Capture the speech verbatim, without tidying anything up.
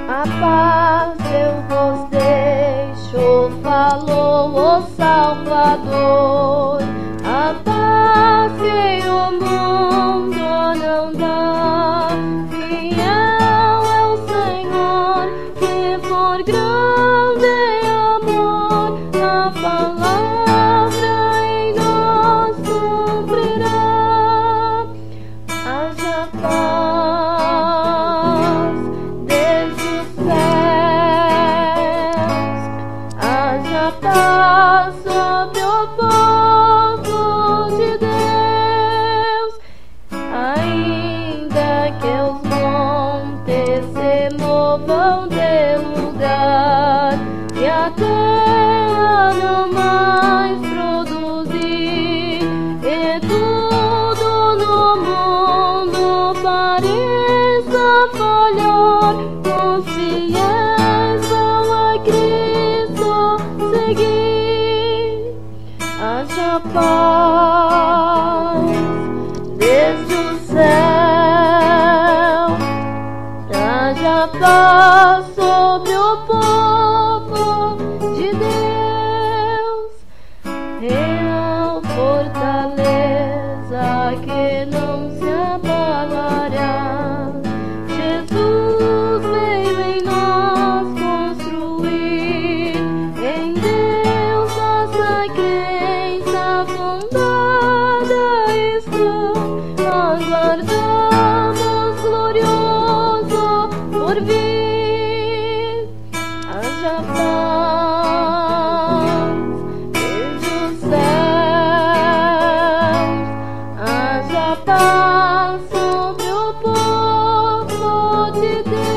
A paz eu vos deixo, falou o Salvador. A paz que o mundo não dá. Fiel é o Senhor, que por grande amor a palavra em nós cumprirá. Haja paz desde os céus, haja paz sobre o povo de Deus. Ainda que os montes se movam de lugar e a terra não mais produzir, e tudo no mundo pareça falhar, os fiéis vão a Cristo seguir. Haja paz desde o céu, haja paz sobre o povo de Deus. Real fortaleza que não se abalará. Jesus veio em nós construir, em Deus nossa crença fundada está. Aguardamos glorioso por vir. Haja paz desde os céus, haja paz sobre o povo de Deus.